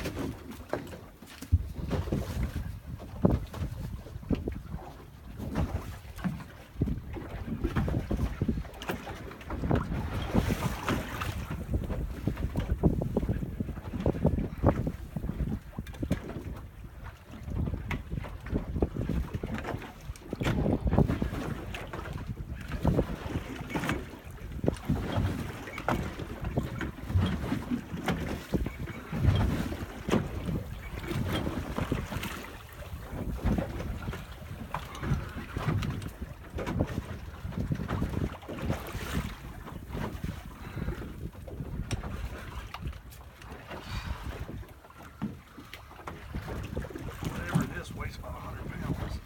Weighs about 100 pounds.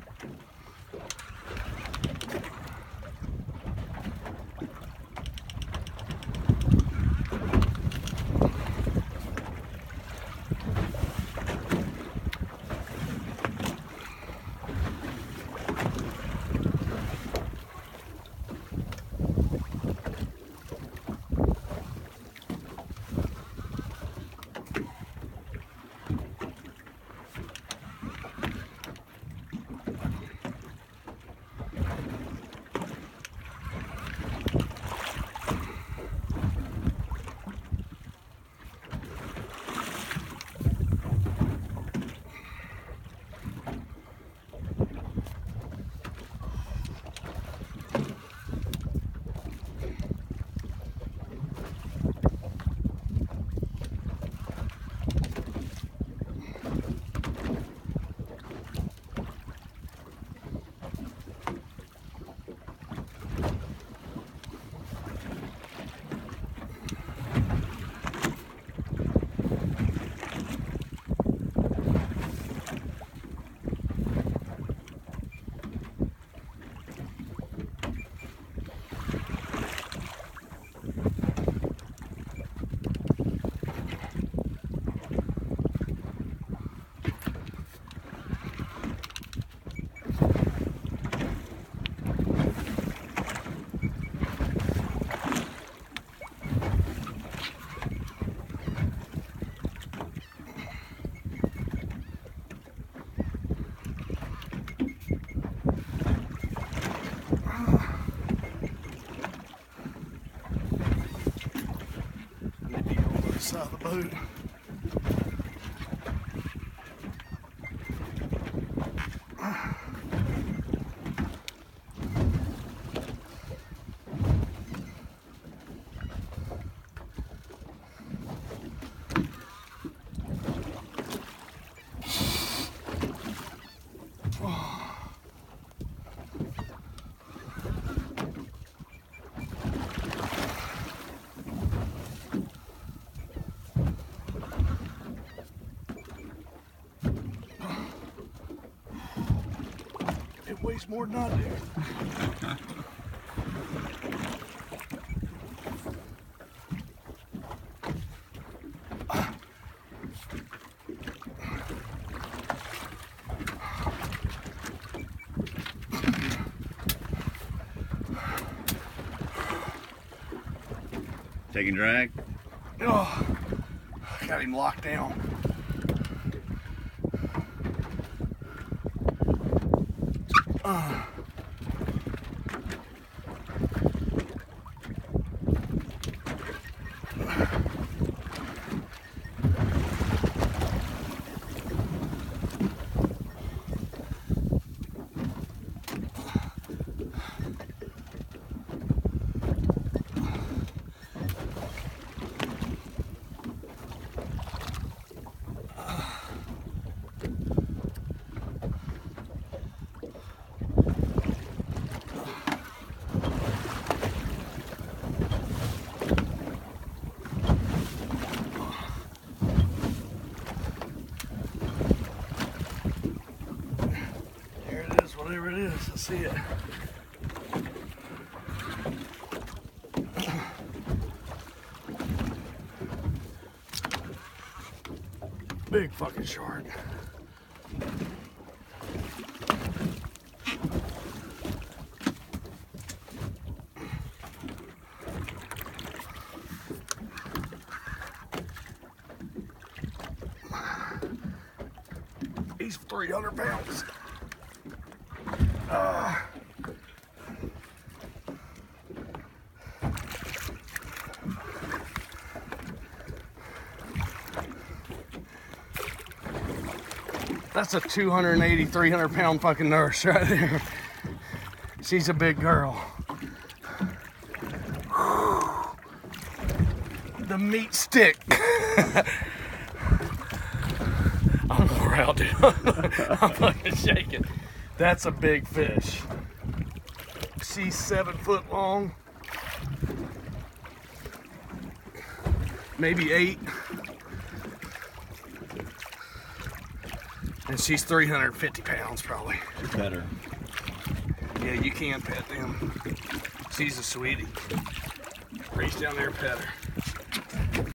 Side of the boat. It weighs more than I do. Taking drag? Oh, got him locked down. Whatever it is, I see it. Big fucking shark. She's 300 pounds. That's a 280, 300 pound fucking nurse right there. She's a big girl. The meat stick. I'm more out, dude. I'm fucking shaking. That's a big fish. She's 7 foot long. Maybe 8. And she's 350 pounds probably. Better. Yeah, you can pet them. She's a sweetie. Reach down there and pet her.